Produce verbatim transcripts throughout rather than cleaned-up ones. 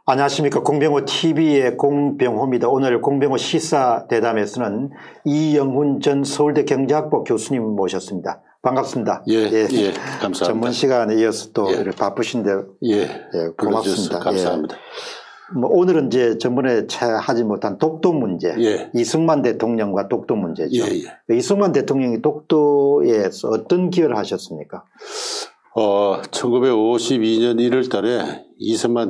안녕하십니까. 공병호 티비의 공병호입니다. 오늘 공병호 시사대담에서는 이영훈 전 서울대 경제학부 교수님 모셨습니다. 반갑습니다. 예, 예, 예 감사합니다. 전문 시간에 이어서 또 예. 바쁘신데 예, 예 고맙습니다. 감사합니다. 예. 뭐 오늘은 이제 전번에 하지 못한 독도 문제, 예. 이승만 대통령과 독도 문제죠. 예, 예. 이승만 대통령이 독도에서 어떤 기여를 하셨습니까? 어, 천구백오십이 년 일월 달에 이승만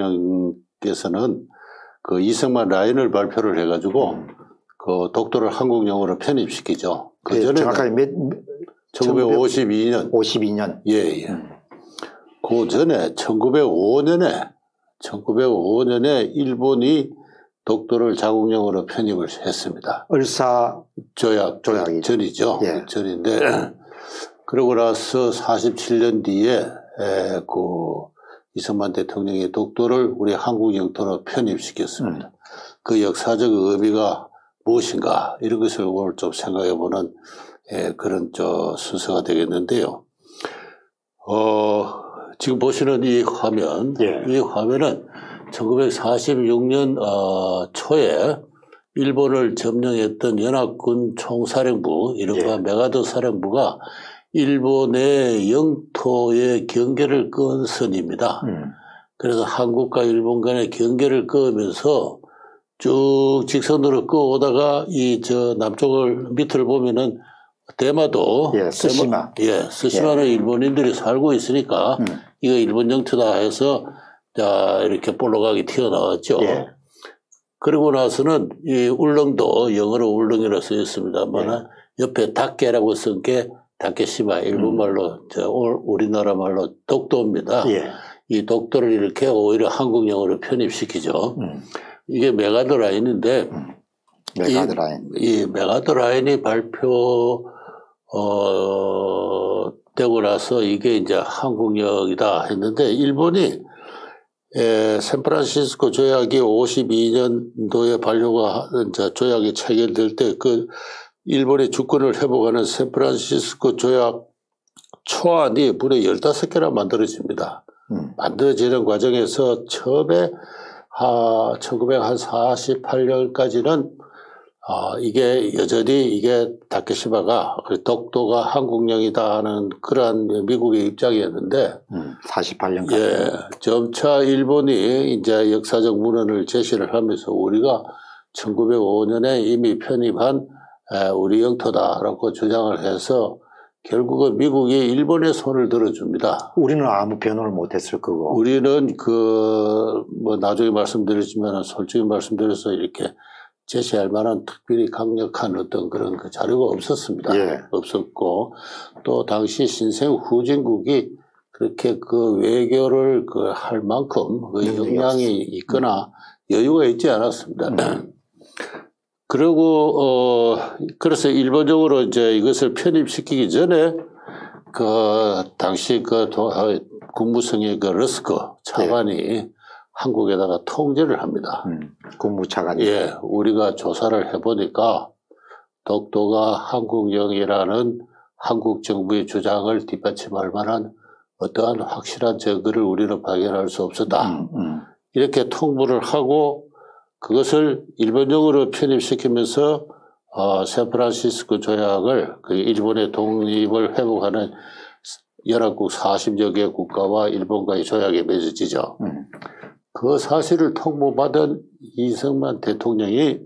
대통령께서는 그 이승만 라인을 발표를 해가지고 음. 그 독도를 한국 영어로 편입시키죠. 그 예, 전에 정확하게 몇, 천구백오십이 년. 오십이 년. 예, 예. 음. 그 전에 천구백오 년에 천구백오 년에 일본이 독도를 자국영어로 편입을 했습니다. 을사 조약 조약이 전이죠. 예. 전인데 그러고 나서 사십칠 년 뒤에 에, 그 이승만 대통령이 독도를 우리 한국 영토로 편입시켰습니다. 음. 그 역사적 의미가 무엇인가 이런 것을 오늘 좀 생각해보는 에, 그런 저 순서가 되겠는데요. 어, 지금 보시는 이 화면, 예. 이 화면은 천구백사십육 년 어, 초에 일본을 점령했던 연합군 총사령부, 이른바 예. 메가더 사령부가 일본의 영토의 경계를 끄은 선입니다. 음. 그래서 한국과 일본 간의 경계를 끄면서 쭉 직선으로 끄오다가 이 저 남쪽을 밑을 보면은 대마도 예, 스시마. 예, 스시마는 예. 일본인들이 살고 있으니까 음. 이거 일본 영토다 해서 자 이렇게 볼록하게 튀어나왔죠. 예. 그러고 나서는 이 울릉도 영어로 울릉이라고 써 있습니다만 예. 옆에 닭개라고 쓴 게 다케시마, 일본말로, 음. 저, 우리나라 말로 독도입니다. 예. 이 독도를 이렇게 오히려 한국영어로 편입시키죠. 음. 이게 메가더 라인인데, 음. 메가더 라인. 이, 이 메가더 라인이 발표, 어, 되고 나서 이게 이제 한국역이다 했는데, 일본이, 에, 샌프란시스코 조약이 오십이 년도에 발효가, 이제 조약이 체결될 때 그, 일본의 주권을 회복하는 샌프란시스코 조약 초안이 무려 열다섯 개나 만들어집니다. 음. 만들어지는 과정에서 처음에 아, 천구백사십팔 년까지는 아, 이게 여전히 이게 다케시마가 독도가 한국령이다 하는 그러한 미국의 입장이었는데 음, 사십팔 년까지 예, 점차 일본이 이제 역사적 문헌을 제시를 하면서 우리가 천구백오 년에 이미 편입한 우리 영토다라고 주장을 해서 결국은 미국이 일본의 손을 들어줍니다. 우리는 아무 변호를 못했을 거고. 우리는 그 뭐 나중에 말씀드리지만 솔직히 말씀드려서 이렇게 제시할 만한 특별히 강력한 어떤 그런 그 자료가 없었습니다. 예. 없었고 또 당시 신생 후진국이 그렇게 그 외교를 그 할 만큼 그 역량이 있거나 여유가 있지 않았습니다. 음. 그리고, 어, 그래서 일본적으로 이제 이것을 편입시키기 전에, 그, 당시 그 도, 국무성의 그 러스크 차관이 예. 한국에다가 통제를 합니다. 음, 국무차관이. 예, 우리가 조사를 해보니까 독도가 한국령이라는 한국 정부의 주장을 뒷받침할 만한 어떠한 확실한 증거를 우리는 발견할 수 없었다. 음, 음. 이렇게 통보를 하고 그것을 일본적으로 편입시키면서 어, 샌프란시스코 조약을 그 일본의 독립을 회복하는 연합국 사십여 개 국가와 일본과의 조약에 맺어지죠. 음. 그 사실을 통보받은 이승만 대통령이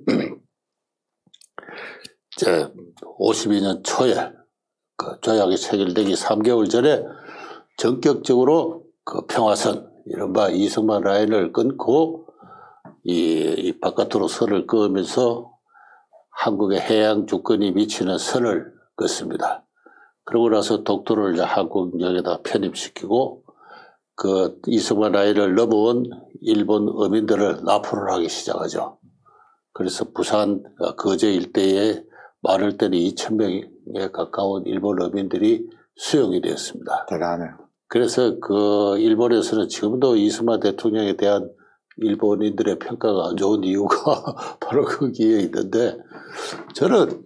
이제 오십이 년 초에 그 조약이 체결되기 삼 개월 전에 전격적으로 그 평화선, 이른바 이승만 라인을 끊고 이, 이 바깥으로 선을 그으면서 한국의 해양 주권이 미치는 선을 긋습니다. 그러고 나서 독도를 이제 한국역에다 편입시키고 그 이승만 라인을 넘어온 일본 어민들을 납포를 하기 시작하죠. 그래서 부산 거제 일대에 많을 때는 이천 명에 가까운 일본 어민들이 수용이 되었습니다. 대단해요. 그래서 그 일본에서는 지금도 이승만 대통령에 대한 일본인들의 평가가 안 좋은 이유가 바로 거기에 있는데, 저는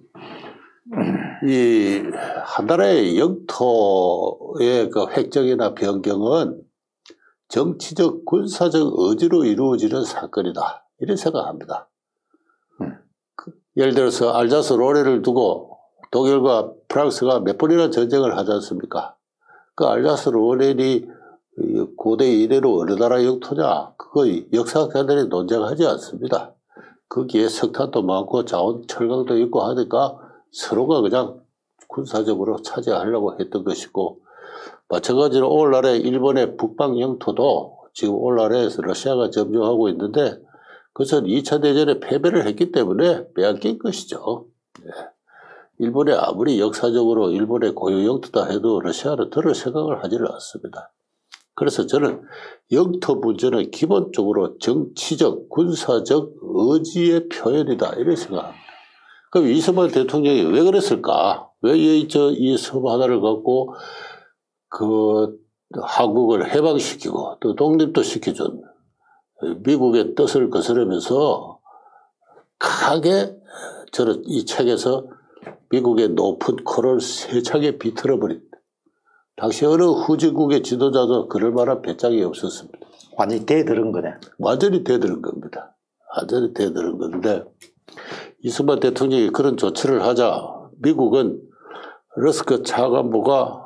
이 한 나라의 영토의 그 획정이나 변경은 정치적 군사적 의지로 이루어지는 사건이다. 이런 생각합니다. 음. 그, 예를 들어서 알자스 로레를 두고 독일과 프랑스가 몇 번이나 전쟁을 하지 않습니까? 그 알자스 로렌이 고대 이래로 어느 나라 영토냐? 그거 역사학자들이 논쟁하지 않습니다. 거기에 석탄도 많고 자원 철강도 있고 하니까 서로가 그냥 군사적으로 차지하려고 했던 것이고, 마찬가지로 오늘날의 일본의 북방 영토도 지금 오늘날에 러시아가 점령하고 있는데 그것은 이 차 대전에 패배를 했기 때문에 빼앗긴 것이죠. 네. 일본에 아무리 역사적으로 일본의 고유 영토다 해도 러시아는 들을 생각을 하지를 않습니다. 그래서 저는 영토 문제는 기본적으로 정치적, 군사적 의지의 표현이다. 이렇게 생각합니다. 그럼 이승만 대통령이 왜 그랬을까? 왜 이, 저, 이 섬 하나를 갖고 그 한국을 해방시키고 또 독립도 시켜준 미국의 뜻을 거스르면서 강하게 저는 이 책에서 미국의 높은 코를 세차게 비틀어버립니다. 당시 어느 후진국의 지도자도 그럴 만한 배짱이 없었습니다. 완전히 대들은 거네. 완전히 대들은 겁니다. 완전히 대들은 건데 이승만 대통령이 그런 조치를 하자 미국은 러스크 차관보가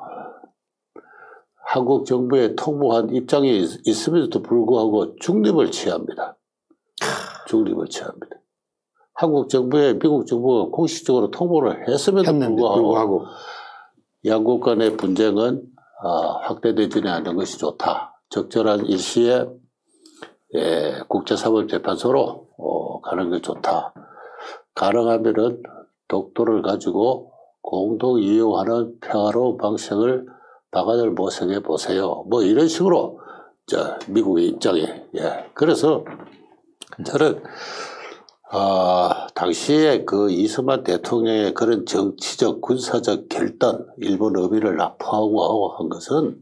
한국 정부에 통보한 입장이 있음에도 불구하고 중립을 취합니다. 중립을 취합니다. 한국 정부에 미국 정부가 공식적으로 통보를 했음에도 불구하고, 불구하고 양국 간의 분쟁은 어, 확대되지는 않는 것이 좋다. 적절한 일시에 예, 국제사법재판소로 어, 가는 게 좋다. 가능하면은 독도를 가지고 공동 이용하는 평화로운 방식을 방안을 모색해 보세요. 뭐 이런 식으로 저 미국의 입장에 예. 그래서 저는 어, 당시에 그 이승만 대통령의 그런 정치적 군사적 결단, 일본 의미를 납부하고 한 것은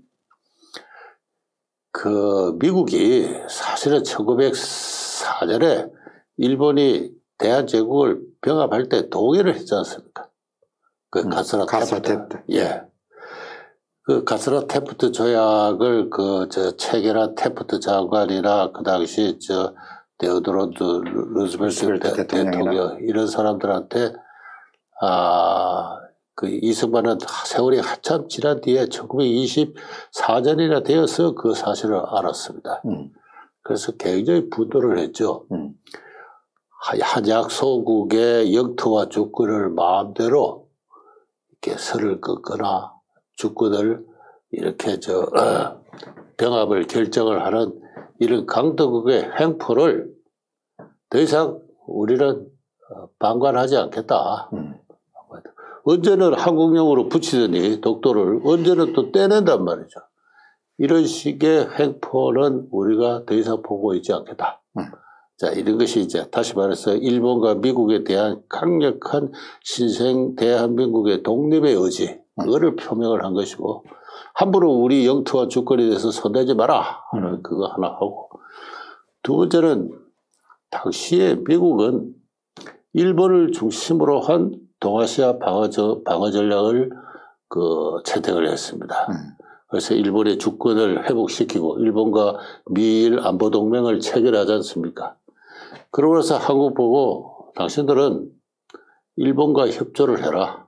그 미국이 사실은 천구백사 년에 일본이 대한제국을 병합할 때 동의를 했지 않습니까? 그 음, 가스라 테프트. 예. 그 가스라 테프트 조약을 그 저 체계라 테프트 장관이나 그 당시 저 데오도로 루즈벨트 대통령 이런 사람들한테 아 그 이승만은 세월이 한참 지난 뒤에 천구백이십사 년이나 되어서 그 사실을 알았습니다. 음. 그래서 굉장히 분노를 했죠. 음. 한약 소국의 영토와 주권을 마음대로 이렇게 설을 긋거나 주권을 이렇게 저 어, 병합을 결정을 하는 이런 강대국의 행포를 더 이상 우리는 방관하지 않겠다. 음. 언제는 한국령으로 붙이더니 독도를 언제는 또 떼낸단 말이죠. 이런 식의 행포는 우리가 더 이상 보고 있지 않겠다. 음. 자, 이런 것이 이제 다시 말해서 일본과 미국에 대한 강력한 신생 대한민국의 독립의 의지, 그거를 표명을 한 것이고, 함부로 우리 영토와 주권에 대해서 손대지 마라 하는 그거 하나 하고, 두 번째는 당시에 미국은 일본을 중심으로 한 동아시아 방어, 방어 전략을 그 채택을 했습니다. 음. 그래서 일본의 주권을 회복시키고 일본과 미일 안보 동맹을 체결하지 않습니까? 그러고 나서 한국 보고 당신들은 일본과 협조를 해라.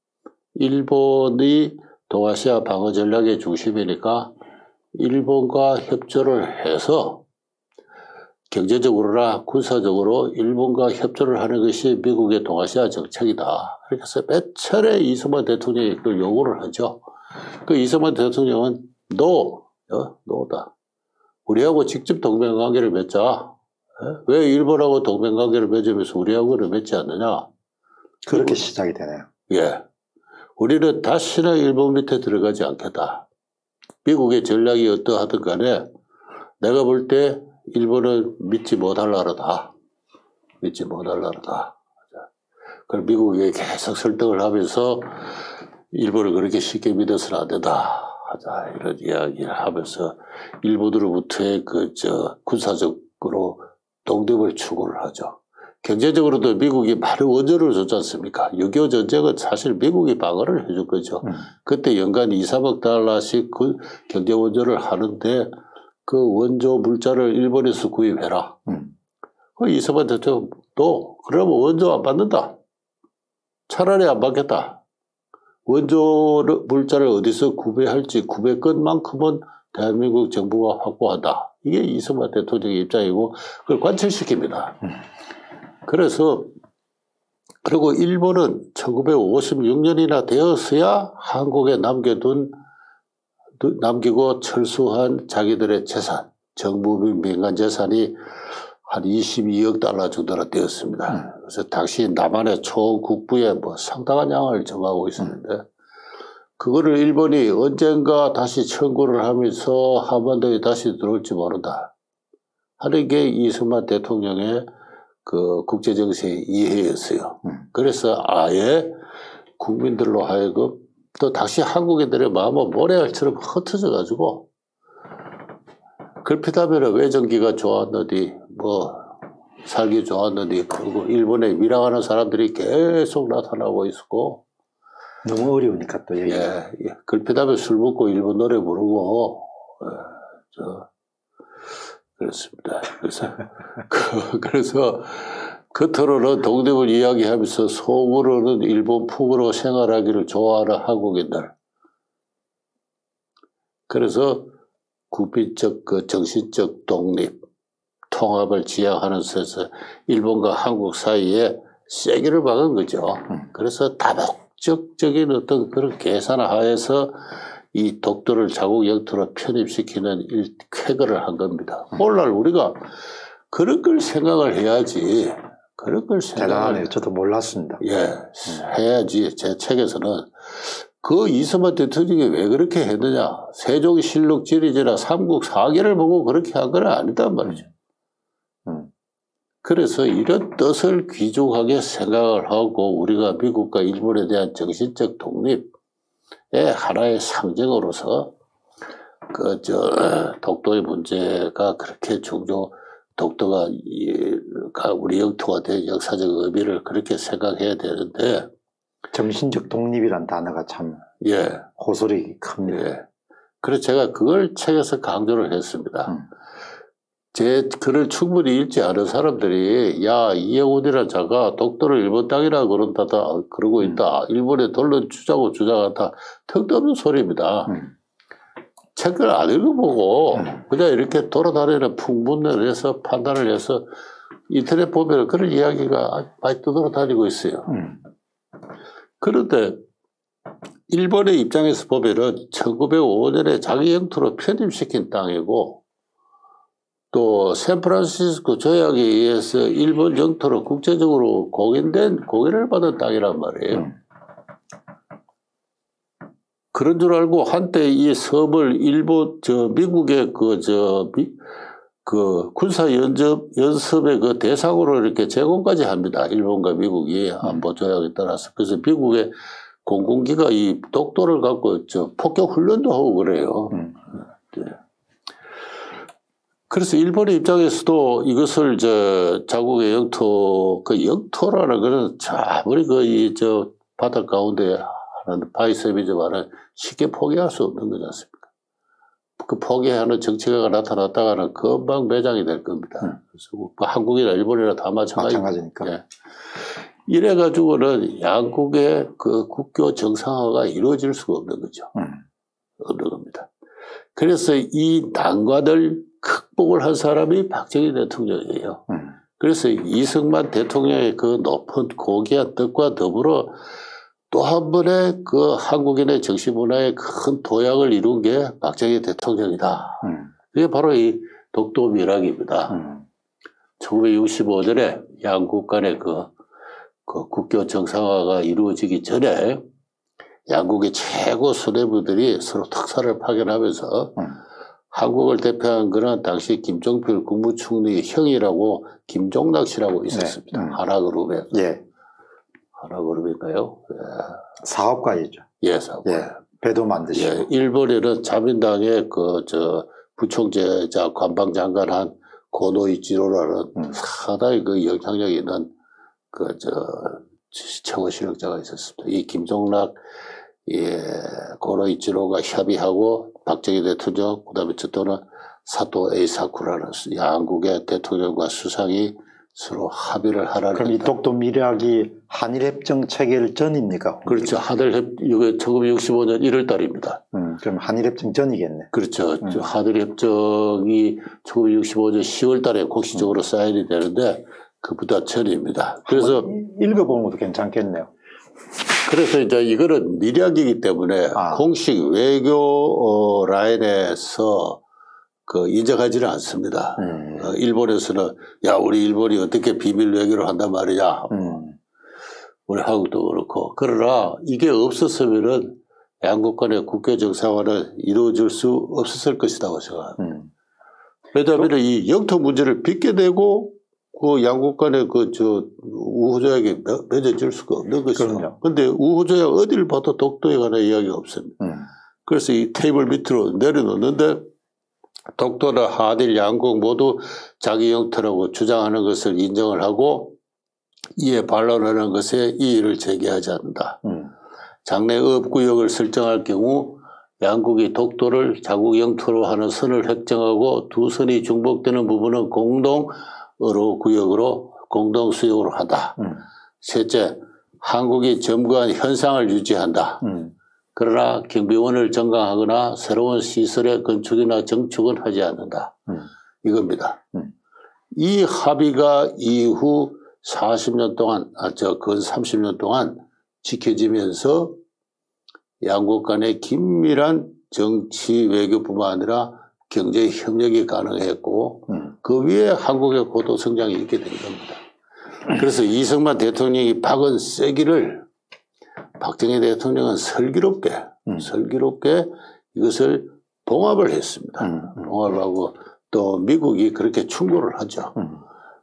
일본이 동아시아 방어 전략의 중심이니까 일본과 협조를 해서 경제적으로나 군사적으로 일본과 협조를 하는 것이 미국의 동아시아 정책이다. 그래서 몇 차례 이승만 대통령이 그걸 요구를 하죠. 그 이승만 대통령은 노, 어? 노다. 우리하고 직접 동맹관계를 맺자. 왜 일본하고 동맹관계를 맺으면서 우리하고는 맺지 않느냐. 그렇게 시작이 되네요. 예. 우리는 다시는 일본 밑에 들어가지 않겠다. 미국의 전략이 어떠하든 간에 내가 볼 때 일본은 믿지 못할 나라다. 믿지 못할 나라다. 그럼 미국에 계속 설득을 하면서 일본을 그렇게 쉽게 믿어서는 안 된다. 하자. 이런 이야기를 하면서 일본으로부터의 그, 저, 군사적으로 독립을 추구를 하죠. 경제적으로도 미국이 많은 원조를 줬지 않습니까? 육이오 전쟁은 사실 미국이 방어를 해준 거죠. 음. 그때 연간 이, 삼억 달러씩 그 경제 원조를 하는데 그 원조 물자를 일본에서 구입해라. 음. 그 이승만 대통령도 그러면 원조 안 받는다. 차라리 안 받겠다. 원조 물자를 어디서 구매할지 구매권만큼은 대한민국 정부가 확보한다. 이게 이승만 대통령의 입장이고 그걸 관철시킵니다. 음. 그래서 그리고 일본은 천구백오십육 년이나 되었어야 한국에 남겨둔 남기고 철수한 자기들의 재산, 정부 및 민간 재산이 한 이십이억 달러 정도나 되었습니다. 음. 그래서 당시 남한의 초국부에 뭐 상당한 양을 점하고 있었는데, 음. 그거를 일본이 언젠가 다시 청구를 하면서 한반도에 다시 들어올지 모른다 하는 게 이승만 대통령의 그 국제정세의 이해였어요. 음. 그래서 아예 국민들로 하여금 또 다시 한국인들의 마음은 모래알처럼 흩어져가지고 그렇다면 외전기가 좋았느니 뭐 살기 좋았느니 그리고 일본에 밀항하는 사람들이 계속 나타나고 있었고 너무 어려우니까 또 예, 예. 그렇다면 술 먹고 일본 노래 부르고 예, 저 그렇습니다. 그래서 그, 그래서 겉으로는 독립을 이야기하면서 속으로는 일본 풍으로 생활하기를 좋아하는 한국인들. 그래서 국민적 그 정신적 독립, 통합을 지향하는 데서 일본과 한국 사이에 세기를 박은 거죠. 그래서 다목적적인 어떤 그런 계산을 하에서 이 독도를 자국 영토로 편입시키는 일, 쾌거를 한 겁니다. 오늘날 우리가 그런 걸 생각을 해야지. 그런 걸 생각을. 대단하네요. 저도 몰랐습니다. 예, 해야지. 제 책에서는 그 이승만 대통령이 왜 그렇게 했느냐. 세종실록 지리지나 삼국 사계를 보고 그렇게 한 건 아니단 말이죠. 음. 그래서 이런 뜻을 귀중하게 생각을 하고 우리가 미국과 일본에 대한 정신적 독립의 하나의 상징으로서 그, 저, 독도의 문제가 그렇게 중요, 독도가 우리 영토가 된 역사적 의미를 그렇게 생각해야 되는데. 정신적 독립이란 단어가 참. 예. 호소력이 큽니다. 예. 그래서 제가 그걸 책에서 강조를 했습니다. 음. 제 글을 충분히 읽지 않은 사람들이 야 이영훈이라는 자가 독도를 일본 땅이라 그런다다 그러고 있다. 음. 일본에 돌론 주자고 주장한다. 턱도 없는 소리입니다. 음. 책을 안 읽어보고 음. 그냥 이렇게 돌아다니는 풍문을 해서 판단을 해서 인터넷 보면 그런 이야기가 많이 떠돌아다니고 있어요. 음. 그런데 일본의 입장에서 보면은 천구백오 년에 자기 영토로 편입시킨 땅이고 또 샌프란시스코 조약에 의해서 일본 영토로 국제적으로 공인된 공인을 받은 땅이란 말이에요. 음. 그런 줄 알고 한때 이 섬을 일본 저 미국의 그 저 그 군사 연습 연습의 그 대상으로 이렇게 제공까지 합니다. 일본과 미국이 안보 조약에 따라서. 그래서 미국의 공군기가 이 독도를 갖고 저 폭격 훈련도 하고 그래요. 음. 네. 그래서 일본의 입장에서도 이것을 저 자국의 영토 그 영토라는 거는 아무리 그 이 저 바다 가운데 하는 바위섬이지만은 쉽게 포기할 수 없는 거지 않습니까? 그 포기하는 정치가가 나타났다가는 금방 매장이 될 겁니다. 음. 그래서 뭐 한국이나 일본이나 다 마찬가지. 마찬가지니까. 예. 이래가지고는 양국의 그 국교 정상화가 이루어질 수가 없는 거죠. 음. 없는 겁니다. 그래서 이 난관을 극복을 한 사람이 박정희 대통령이에요. 음. 그래서 이승만 대통령의 그 높은 고귀한 뜻과 더불어 또 한 번의 그 한국인의 정신문화에 큰 도약을 이룬 게 박정희 대통령이다. 음. 그게 바로 이 독도 밀항입니다. 음. 천구백육십오 년에 양국 간의 그, 그 국교 정상화가 이루어지기 전에 양국의 최고 수뇌부들이 서로 특사를 파견하면서 음. 한국을 대표한 거는 당시 김종필 국무총리의 형이라고 김종락 씨라고 있었습니다. 네. 음. 하나그룹에. 예. 하나그룹인가요? 예. 사업가이죠. 예, 사업가. 예. 배도 만드시고. 예. 일본에는 자민당의 그, 저, 부총재자 관방장관한 고노이치로라는 음. 상당히 그 영향력 있는 그, 저, 최고 실력자가 있었습니다. 이 김종락, 예, 고노이치로가 협의하고 박정희 대통령, 그 다음에 저또는 사토 에이사쿠라는 양국의 대통령과 수상이 서로 합의를 하라는. 그럼 이 독도 밀약이 한일협정 체결 전입니까? 그렇죠. 한일협, 이게 천구백육십오 년 일월 달입니다. 음, 그럼 한일협정 전이겠네. 그렇죠. 음. 한일협정이 천구백육십오 년 시월 달에 공식적으로 음. 사인이 되는데 그보다 전입니다. 그래서 읽어보는 것도 괜찮겠네요. 그래서 이제 이거는 밀약이기 때문에 아. 공식 외교 라인에서 그 인정하지는 않습니다. 음. 어, 일본에서는 야 우리 일본이 어떻게 비밀 외교를 한단 말이냐. 음. 우리 한국도 그렇고. 그러나 이게 없었으면은 양국 간의 국교 정상화는 이루어질 수 없었을 것이라고 생각합니다. 음. 왜냐하면 이 영토 문제를 빚게 되고 그 양국 간의 그 저 우호조약이 맺어질 수가 없는 것이죠. 그런데 우호조약 어디를 봐도 독도에 관한 이야기가 없습니다. 음. 그래서 이 테이블 밑으로 내려놓는데 독도나 한일 양국 모두 자기 영토라고 주장하는 것을 인정을 하고 이에 반론하는 것에 이의를 제기하지 않는다. 음. 장래 업구역을 설정할 경우 양국이 독도를 자국 영토로 하는 선을 획정하고 두 선이 중복되는 부분은 공동 어로 구역으로 공동 수용으로 한다. 음. 셋째, 한국이 점거한 현상을 유지한다. 음. 그러나 경비원을 정강하거나 새로운 시설의 건축이나 정축은 하지 않는다. 음. 이겁니다. 음. 이 합의가 이후 사십 년 동안, 아, 저, 근 삼십 년 동안 지켜지면서 양국 간의 긴밀한 정치 외교뿐만 아니라 경제 협력이 가능했고 음. 그 위에 한국의 고도 성장이 있게 된 겁니다. 그래서 이승만 대통령이 박은 쐐기를 박정희 대통령은 슬기롭게 음. 슬기롭게 이것을 봉합을 했습니다. 음. 봉합을 하고 또 미국이 그렇게 충고를 하죠. 음.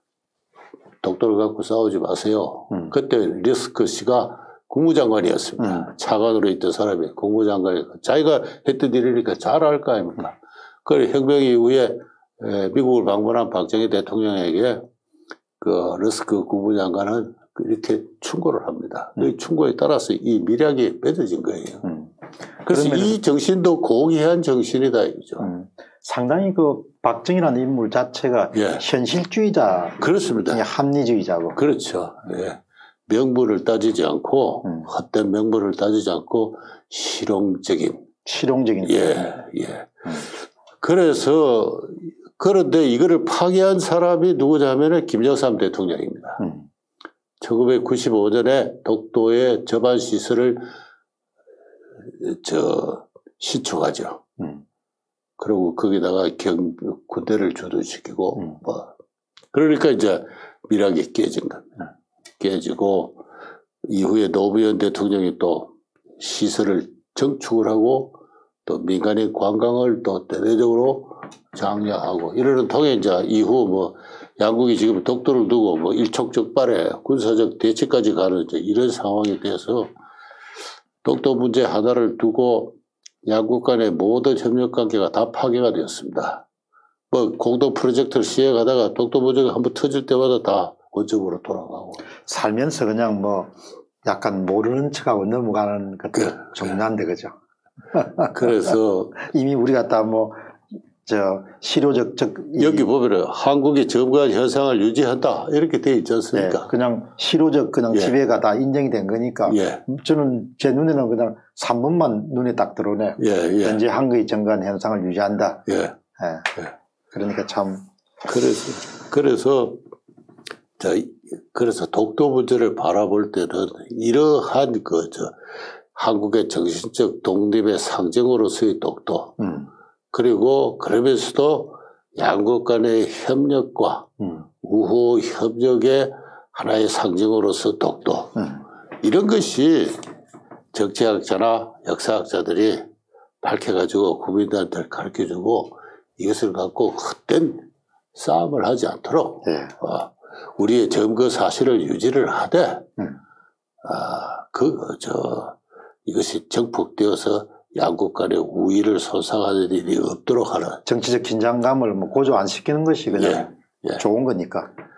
독도를 갖고 싸우지 마세요. 음. 그때 리스크 씨가 국무장관이었습니다. 음. 차관으로 있던 사람이 국무장관이 자기가 했던 일이니까 잘 알 거 아닙니까? 그 혁명 이후에 미국을 방문한 박정희 대통령에게 그 러스크 국무장관은 이렇게 충고를 합니다. 음. 이 충고에 따라서 이 밀약이 맺어진 거예요. 음. 그래서 이 정신도 고귀한 정신이다 이거죠. 음. 상당히 그 박정희라는 인물 자체가 예. 현실주의자, 그렇습니다. 합리주의자고. 그렇죠. 예. 명분을 따지지 않고 음. 헛된 명분을 따지지 않고 실용적인, 실용적인. 예, 예. 음. 그래서 그런데 이거를 파괴한 사람이 누구냐면은 김정삼 대통령입니다. 음. 천구백구십오 년에 독도의 저반 시설을 저 신축하죠. 음. 그리고 거기다가 경 군대를 주둔시키고 음. 뭐 그러니까 이제 밀약이 깨진 겁니다. 깨지고 이후에 노무현 대통령이 또 시설을 정축을 하고 또 민간인 관광을 또 대대적으로 장려하고 이러는 통에 이제 이후 뭐 양국이 지금 독도를 두고 뭐 일촉즉발의 군사적 대치까지 가는 이제 이런 상황이 돼서 독도 문제 하나를 두고 양국 간의 모든 협력 관계가 다 파괴가 되었습니다. 뭐 공동 프로젝트를 시행하다가 독도 문제가 한번 터질 때마다 다 원점으로 돌아가고 살면서 그냥 뭐 약간 모르는 척하고 넘어가는 것도 중요한데 그죠? 그래서 이미 우리가 다 뭐 저 실효적 적 여기 보면은 한국이 점거한 현상을 유지한다 이렇게 돼 있지 않습니까? 네, 그냥 실효적 그냥 예. 지배가 다 인정이 된 거니까 예. 저는 제 눈에는 그냥 삼 번만 눈에 딱 들어오네. 예, 예. 현재 한국이 점거한 현상을 유지한다. 예. 예. 예. 그러니까 참 그래서 그래서 자 그래서 독도 문제를 바라볼 때는 이러한 그 저 한국의 정신적 독립의 상징으로서의 독도. 음. 그리고 그러면서도 양국 간의 협력과 음. 우호 협력의 하나의 상징으로서 독도. 음. 이런 것이 정치학자나 역사학자들이 밝혀가지고 국민들한테 가르쳐주고 이것을 갖고 헛된 싸움을 하지 않도록 네. 어, 우리의 점거 사실을 유지를 하되 음. 아, 그, 저, 이것이 정폭되어서 양국 간의 우위를 손상하는 일이 없도록 하는 정치적 긴장감을 뭐 고조 안 시키는 것이 그냥 예, 예. 좋은 거니까.